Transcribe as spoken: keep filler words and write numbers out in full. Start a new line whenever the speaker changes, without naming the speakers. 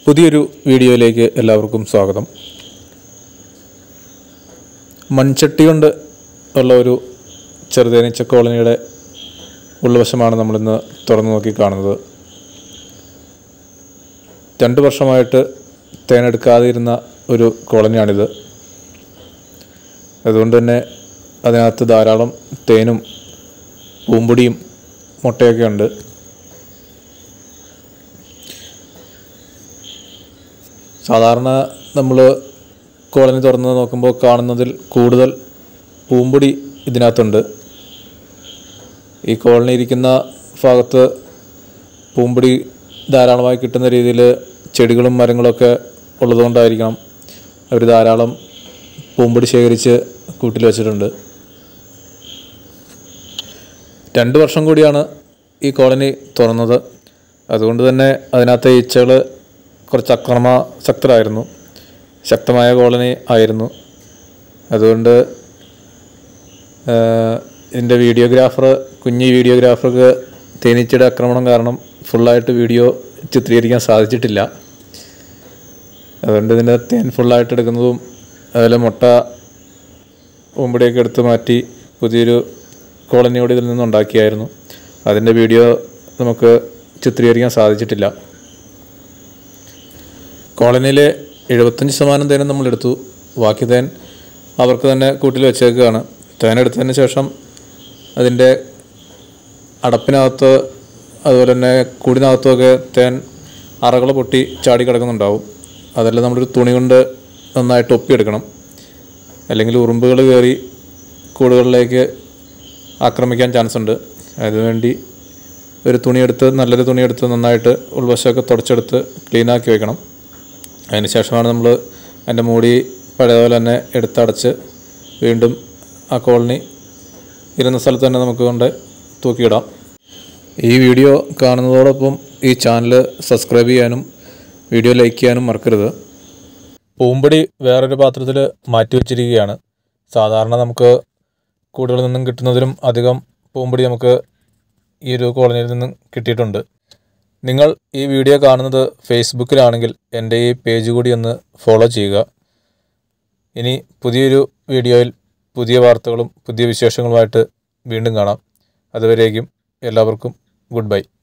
പുതിയൊരു വീഡിയോയിലേക്ക് എല്ലാവർക്കും സ്വാഗതം. മൺചട്ടി കൊണ്ട് ഉള്ള ഒരു ചെറുതേനീച്ച കോളനിയുടെ ഉൾവശമാണ് നമ്മളിന്ന് തുറന്നു നോക്കി കാണുന്നത്. രണ്ട് വർഷമായിട്ട് തേനെടുക്കാതിരുന്ന ഒരു കോളനിയാണിത്. അതുകൊണ്ട് തന്നെ അതിനകത്ത് ധാരാളം തേനും പൂമ്പൊടിയും മുട്ടയൊക്കെ ഉണ്ട്. സാധാരണ നമ്മൾ കോളനി തുറന്ന് നോക്കുമ്പോൾ കാണുന്നതിൽ കൂടുതൽ പൂമ്പൊടി ഇതിനകത്തുണ്ട്. ഈ കോളനി ഇരിക്കുന്ന ഭാഗത്ത് പൂമ്പൊടി ധാരാളമായി കിട്ടുന്ന രീതിയിൽ ചെടികളും മരങ്ങളൊക്കെ ഉള്ളതുകൊണ്ടായിരിക്കണം അവർ ധാരാളം പൂമ്പൊടി ശേഖരിച്ച് കൂട്ടിൽ വെച്ചിട്ടുണ്ട്. രണ്ട് വർഷം കൂടിയാണ് ഈ കോളനി തുറന്നത്. അതുകൊണ്ട് തന്നെ അതിനകത്തെ ഈച്ചകൾ കുറച്ച് അക്രമാസക്തരായിരുന്നു. ശക്തമായ കോളനി ആയിരുന്നു. അതുകൊണ്ട് ഇതിൻ്റെ വീഡിയോഗ്രാഫർ കുഞ്ഞി വീഡിയോഗ്രാഫർക്ക് തേനീച്ചയുടെ ആക്രമണം കാരണം ഫുള്ളായിട്ട് വീഡിയോ ചിത്രീകരിക്കാൻ സാധിച്ചിട്ടില്ല. അതുകൊണ്ട് ഇതിൻ്റെ തേൻ ഫുള്ളായിട്ട് എടുക്കുന്നതും അതുപോലെ മുട്ട പൂമ്പൊടിയൊക്കെ എടുത്ത് മാറ്റി പുതിയൊരു കോളനിയോട് ഇതിൽ നിന്നുണ്ടാക്കിയായിരുന്നു. അതിൻ്റെ വീഡിയോ നമുക്ക് ചിത്രീകരിക്കാൻ സാധിച്ചിട്ടില്ല. കോളനിയിലെ എഴുപത്തഞ്ച് ശതമാനം തേനും നമ്മളെടുത്തു. ബാക്കി തേൻ അവർക്ക് തന്നെ കൂട്ടിൽ വെച്ചേക്കുകയാണ്. തേനെടുത്തതിന് ശേഷം അതിൻ്റെ അടപ്പിനകത്ത് അതുപോലെ തന്നെ കൂടിനകത്തുമൊക്കെ തേൻ അറകൾ പൊട്ടി ചാടി കിടക്കുന്നുണ്ടാവും. അതെല്ലാം നമ്മളൊരു തുണി കൊണ്ട് നന്നായിട്ട് ഒപ്പിയെടുക്കണം. അല്ലെങ്കിൽ ഉറുമ്പുകൾ കയറി കൂടുകളിലേക്ക് ആക്രമിക്കാൻ ചാൻസ് ഉണ്ട്. അതിനുവേണ്ടി ഒരു തുണിയെടുത്ത് നല്ലൊരു തുണിയെടുത്ത് നന്നായിട്ട് ഉൾവശമൊക്കെ തുടച്ചെടുത്ത് ക്ലീനാക്കി വയ്ക്കണം. അതിന് ശേഷമാണ് നമ്മൾ അതിൻ്റെ മൂടി പഴയതുപോലെ തന്നെ എടുത്തടച്ച് വീണ്ടും ആ കോളനി ഇരുന്ന സ്ഥലത്ത് തന്നെ നമുക്ക് കൊണ്ട് തൂക്കിയിടാം. ഈ വീഡിയോ കാണുന്നതോടൊപ്പം ഈ ചാനൽ സബ്സ്ക്രൈബ് ചെയ്യാനും വീഡിയോ ലൈക്ക് ചെയ്യാനും മറക്കരുത്. പൂമ്പൊടി വേറൊരു പാത്രത്തിൽ മാറ്റി വച്ചിരിക്കുകയാണ്. സാധാരണ നമുക്ക് കൂടുതൽ നിന്നും കിട്ടുന്നതിലും അധികം പൂമ്പൊടി നമുക്ക് ഈ ഒരു കോളനിയിൽ നിന്നും കിട്ടിയിട്ടുണ്ട്. നിങ്ങൾ ഈ വീഡിയോ കാണുന്നത് ഫേസ്ബുക്കിലാണെങ്കിൽ എൻ്റെ ഈ പേജ് കൂടി ഒന്ന് ഫോളോ ചെയ്യുക. ഇനി പുതിയൊരു വീഡിയോയിൽ പുതിയ വാർത്തകളും പുതിയ വിശേഷങ്ങളുമായിട്ട് വീണ്ടും കാണാം. അതുവരേക്കും എല്ലാവർക്കും ഗുഡ് ബൈ.